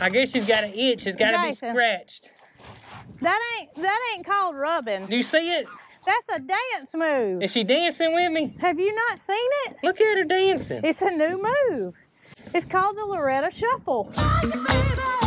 I guess she's got an itch. It's got to be Jason. scratched. That ain't called rubbing. Do you see it? That's a dance move. Is she dancing with me? Have you not seen it? Look at her dancing. It's a new move. It's called the Loretta Shuffle.